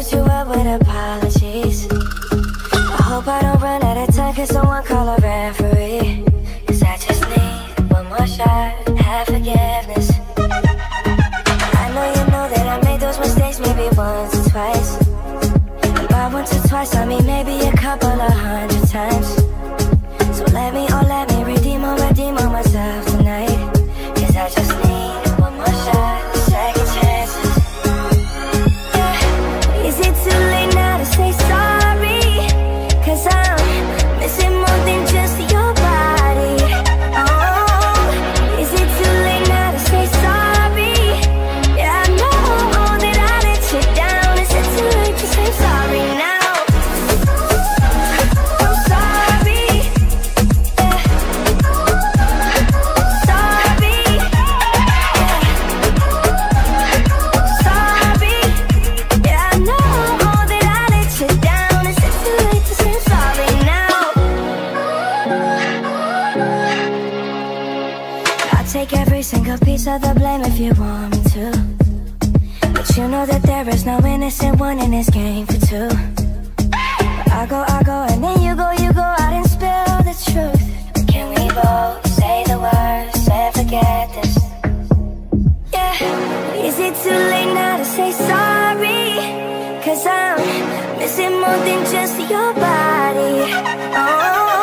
set you up with apologies. I hope I don't run out of time, cause someone call a referee. Cause I just need one more shot, have forgiveness. I know that I made those mistakes maybe once or twice. And by once or twice I mean maybe a couple of 100 times. So let me redeem on myself tonight. Cause I just need one more shot, second chances. Yeah. Is it too late now to say sorry? Cause I'm missing more than just your body. Oh, is it too late now to say sorry? Yeah, I know that I let you down. Is it too late to say sorry now? I'm sorry. Yeah. Sorry. Yeah. Sorry. Yeah, I know that I let you down. Is it too late to say sorry now? I'll take every single piece of the blame if you want me to. But you know that there is no innocent one in this game for two. But I go, and then you go out and spill the truth. Can we both say the words and forget this? Yeah. Is it too late now to say sorry? Cause I'm missing more than just your body. Oh,